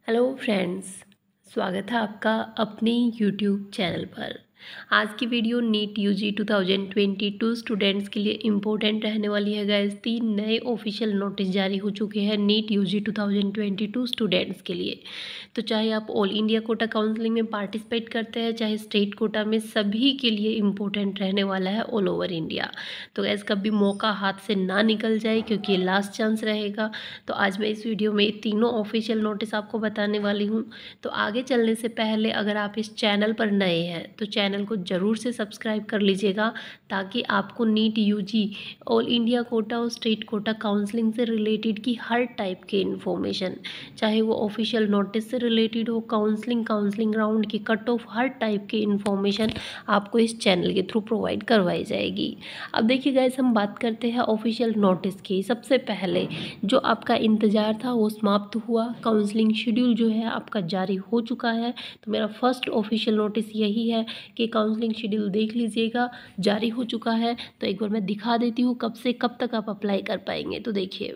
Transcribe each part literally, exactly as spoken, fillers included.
Hello friends, स्वागत है आपका अपने यूट्यूब चैनल पर। आज की video NEET UG two thousand twenty two students के लिए इम्पोर्टेंट रहने वाली है गाइस। तीन नए ऑफिशियल नोटिस जारी हो चुके हैं NEET UG two thousand twenty two students के लिए। तो चाहे आप ऑल इंडिया कोटा काउंसलिंग में पार्टिसिपेट करते हैं, चाहे स्टेट कोटा में, सभी के लिए इम्पोर्टेंट रहने वाला है ऑल ओवर इंडिया। तो गैस कभी मौका हाथ से ना निकल जाए क्योंकि ये लास्ट चांस रहेगा। तो आज मैं इस वीडियो में तीनों ऑफिशियल नोटिस आपको बताने वाली हूँ। तो आगे चलने से पहले अगर आप इस चैनल पर नए हैं तो चैनल को ज़रूर से सब्सक्राइब कर लीजिएगा, ताकि आपको NEET UG, all India quota और स्टेट कोटा काउंसलिंग से रिलेटेड की हर टाइप की इन्फॉर्मेशन, चाहे वो ऑफिशियल नोटिस से रिलेटेड हो, काउंसलिंग काउंसलिंग राउंड की कट ऑफ, हर टाइप की इन्फॉर्मेशन आपको इस चैनल के थ्रू प्रोवाइड करवाई जाएगी। अब देखिए गाइस, हम बात करते हैं ऑफिशियल नोटिस की। सबसे पहले जो आपका इंतज़ार था वो समाप्त हुआ। काउंसलिंग शेड्यूल जो है आपका जारी हो चुका है। तो मेरा फर्स्ट ऑफिशियल नोटिस यही है कि काउंसलिंग शेड्यूल देख लीजिएगा, जारी हो चुका है। तो एक बार मैं दिखा देती हूँ कब से कब तक आप अप्लाई कर पाएंगे। तो देखिए,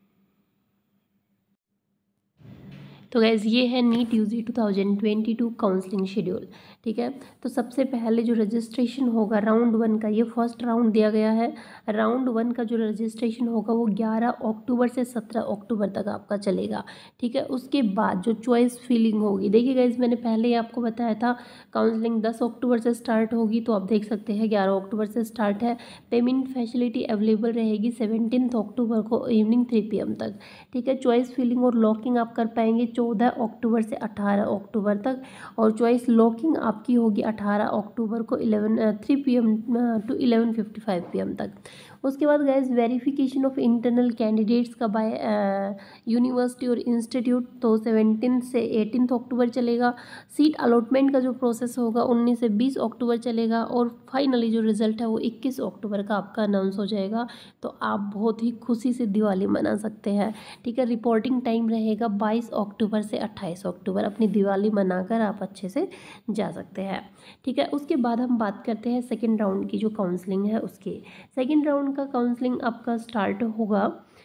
तो गैस ये है NEET UG two thousand twenty two counselling schedule. ठीक है, तो सबसे पहले जो रजिस्ट्रेशन होगा राउंड वन का, ये फर्स्ट राउंड दिया गया है। राउंड वन का जो रजिस्ट्रेशन होगा वो ग्यारह अक्टूबर से सत्रह अक्टूबर तक आपका चलेगा। ठीक है, उसके बाद जो चॉइस फिलिंग होगी, देखिए गाइस मैंने पहले ही आपको बताया था काउंसलिंग दस अक्टूबर से स्टार्ट होगी। तो आप देख सकते हैं ग्यारह अक्टूबर से स्टार्ट है। पेमेंट फैसिलिटी अवेलेबल रहेगी सेवनटीन अक्टूबर को इवनिंग थ्री पी एम तक। ठीक है, चॉइस फिलिंग और लॉकिंग आप कर पाएंगे चौदह अक्टूबर से अठारह अक्टूबर तक, और चॉइस लॉकिंग आपकी होगी अठारह अक्टूबर को eleven three P M to eleven fifty five P M तक। उसके बाद guys verification of internal candidates का बाय यूनिवर्सिटी और इंस्टीट्यूट, तो सेवनटीन से एटीन अक्टूबर चलेगा। सीट अलॉटमेंट का जो प्रोसेस होगा उन्नीस से बीस अक्टूबर चलेगा, और फाइनली जो रिजल्ट है वो इक्कीस अक्टूबर का आपका अनाउंस हो जाएगा। तो आप बहुत ही खुशी से दिवाली मना सकते हैं। ठीक है, रिपोर्टिंग टाइम रहेगा बाईस अक्टूबर से अट्ठाईस अक्टूबर। अपनी दिवाली मनाकर आप अच्छे से जा सकते हैं। ठीक है, उसके बाद हम बात करते हैं सेकेंड राउंड की जो काउंसलिंग है उसकी। सेकेंड राउंड का काउंसलिंग आपका स्टार्ट होगा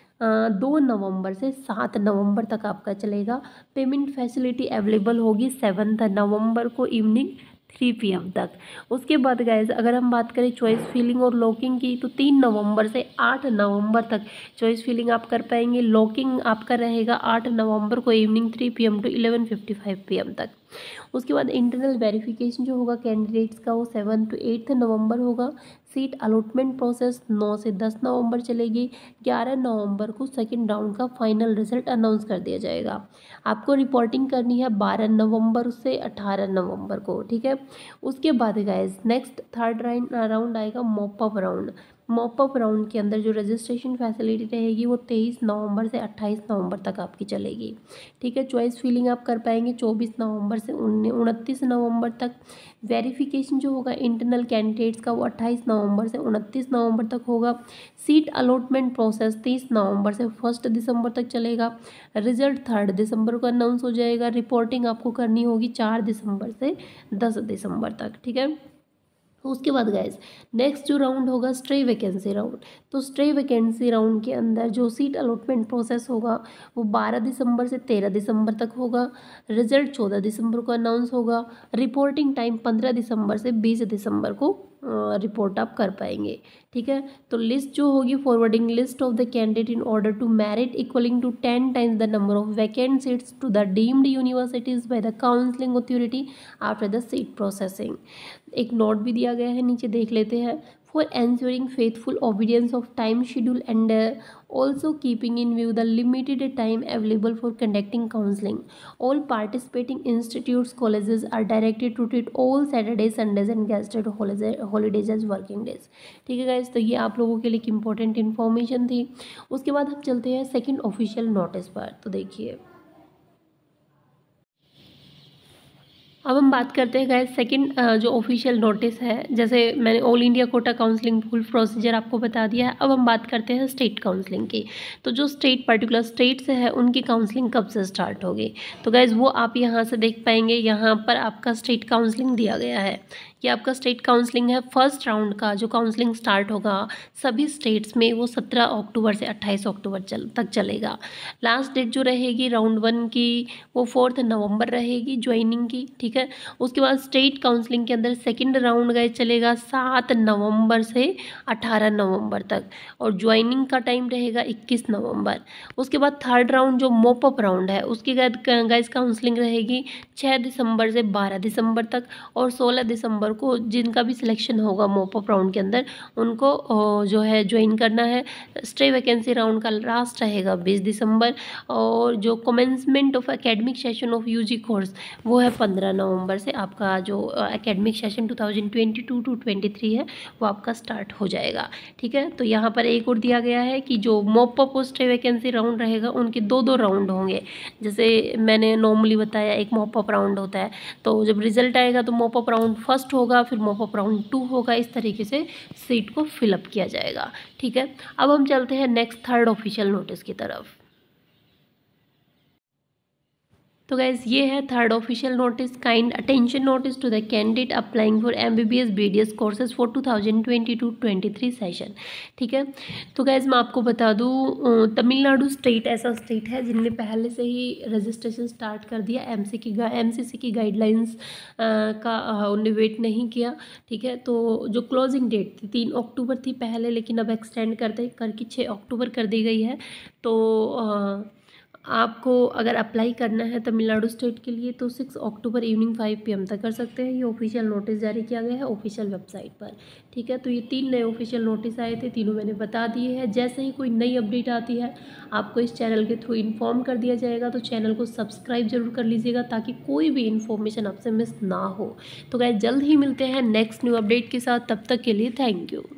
दो नवंबर से सात नवंबर तक आपका चलेगा। पेमेंट फैसिलिटी अवेलेबल होगी सेवन्थ नवंबर को इवनिंग थ्री पी एम तक। उसके बाद गाइज अगर हम बात करें चॉइस फिलिंग और लॉकिंग की, तो तीन नवंबर से आठ नवंबर तक चॉइस फिलिंग आप कर पाएंगे। लॉकिंग आपका रहेगा आठ नवंबर को evening three P M to eleven fifty five P M तक। उसके बाद इंटरनल वेरिफिकेशन जो होगा कैंडिडेट्स का वो सेवन टू एट्थ नवंबर होगा। सीट अलॉटमेंट प्रोसेस नौ से दस नवंबर चलेगी। ग्यारह नवंबर को सेकेंड राउंड का फाइनल रिजल्ट अनाउंस कर दिया जाएगा। आपको रिपोर्टिंग करनी है बारह नवंबर से अठारह नवंबर को। ठीक है, उसके बाद गाइस नेक्स्ट थर्ड राउंड आएगा मॉपअप राउंड। मॉपअप राउंड के अंदर जो रजिस्ट्रेशन फैसिलिटी रहेगी वो तेईस नवंबर से अट्ठाईस नवंबर तक आपकी चलेगी। ठीक है, चॉइस फिलिंग आप कर पाएंगे चौबीस नवंबर से उनतीस नवंबर तक। वेरिफिकेशन जो होगा इंटरनल कैंडिडेट्स का वो अट्ठाईस नवंबर से उनतीस नवंबर तक होगा। सीट अलॉटमेंट प्रोसेस तीस नवंबर से फर्स्ट दिसंबर तक चलेगा। रिजल्ट थर्ड दिसंबर को अनाउंस हो जाएगा। रिपोर्टिंग आपको करनी होगी चार दिसंबर से दस दिसंबर तक। ठीक है, उसके बाद गाइज नेक्स्ट जो राउंड होगा स्ट्रे वैकेंसी राउंड। तो स्ट्रे वैकेंसी राउंड के अंदर जो सीट अलॉटमेंट प्रोसेस होगा वो बारह दिसंबर से तेरह दिसंबर तक होगा। रिजल्ट चौदह दिसंबर को अनाउंस होगा। रिपोर्टिंग टाइम पंद्रह दिसंबर से बीस दिसंबर को रिपोर्ट आप कर पाएंगे। ठीक है, तो लिस्ट जो होगी forwarding list of the candidate in order to merit equalling to ten times the number of vacant seats to the deemed universities by the counselling authority after the seat processing. एक note भी दिया गया है, नीचे देख लेते हैं। For ensuring faithful obedience of time schedule and also keeping in view the limited time available for conducting counselling, all participating institutes colleges are directed to treat all Saturday Sundays and gazetted holidays as working days. ठीक है guys, तो ये आप लोगों के लिए एक important information थी। उसके बाद हम चलते हैं सेकेंड ऑफिशियल नोटिस पर। तो देखिए, अब हम बात करते हैं गाइस सेकंड जो ऑफिशियल नोटिस है, जैसे मैंने all India quota counselling full procedure आपको बता दिया है। अब हम बात करते हैं स्टेट काउंसलिंग की। तो जो स्टेट पर्टिकुलर स्टेट से है उनकी काउंसलिंग कब से स्टार्ट होगी, तो गाइस वो आप यहाँ से देख पाएंगे। यहाँ पर आपका स्टेट काउंसलिंग दिया गया है। ये आपका स्टेट काउंसलिंग है। फर्स्ट राउंड का जो काउंसलिंग स्टार्ट होगा सभी स्टेट्स में वो सत्रह अक्टूबर से अट्ठाईस अक्टूबर चल तक चलेगा। लास्ट डेट जो रहेगी राउंड वन की वो फोर्थ नवंबर रहेगी ज्वाइनिंग की, ठीक है। उसके बाद स्टेट काउंसलिंग के अंदर सेकंड राउंड गए चलेगा सात नवंबर से अठारह नवंबर तक, और ज्वाइनिंग का टाइम रहेगा इक्कीस नवंबर। उसके बाद थर्ड राउंड जो मोपअप राउंड है उसकी गाइस काउंसलिंग रहेगी छः दिसंबर से बारह दिसंबर तक, और सोलह दिसंबर को जिनका भी सिलेक्शन होगा मोपअप राउंड के अंदर उनको जो है ज्वाइन करना है। स्टे वैकेंसी राउंड का लास्ट रहेगा बीस दिसंबर, और जो commencement of academic session of UG course वो है पंद्रह नवंबर से आपका जो academic session two thousand twenty two to twenty three है वो आपका स्टार्ट हो जाएगा, ठीक है। तो यहाँ पर एक और दिया गया है कि जो मोपअप और स्टे वैकेंसी राउंड रहेगा उनके दो दो राउंड होंगे। जैसे मैंने नॉर्मली बताया एक मोपअप राउंड होता है, तो जब रिजल्ट आएगा तो मोपअप राउंड फर्स्ट होगा, फिर मोपअप राउंड टू होगा। इस तरीके से सीट को फिलअप किया जाएगा, ठीक है। अब हम चलते हैं नेक्स्ट थर्ड ऑफिशियल नोटिस की तरफ। तो गाइज ये है third official notice, kind attention notice to the candidate applying for MBBS BDS courses for two thousand twenty two twenty three session, ठीक है। तो गाइज मैं आपको बता दूं तमिलनाडु स्टेट ऐसा स्टेट है जिनने पहले से ही रजिस्ट्रेशन स्टार्ट कर दिया। एमसी की एमसीसी की गाइडलाइंस का उन्होंने वेट नहीं किया, ठीक है। तो जो क्लोजिंग डेट थी तीन अक्टूबर थी पहले, लेकिन अब एक्सटेंड करते करके छः अक्टूबर कर दी गई है। तो आ, आपको अगर अप्लाई करना है तमिलनाडु स्टेट के लिए तो six October evening five P M तक कर सकते हैं। ये ऑफिशियल नोटिस जारी किया गया है ऑफिशियल वेबसाइट पर, ठीक है। तो ये तीन नए ऑफिशियल नोटिस आए थे, तीनों मैंने बता दिए हैं। जैसे ही कोई नई अपडेट आती है आपको इस चैनल के थ्रू इन्फॉर्म कर दिया जाएगा, तो चैनल को सब्सक्राइब जरूर कर लीजिएगा ताकि कोई भी इन्फॉर्मेशन आपसे मिस ना हो। तो गाइस जल्द ही मिलते हैं नेक्स्ट न्यू अपडेट के साथ, तब तक के लिए थैंक यू।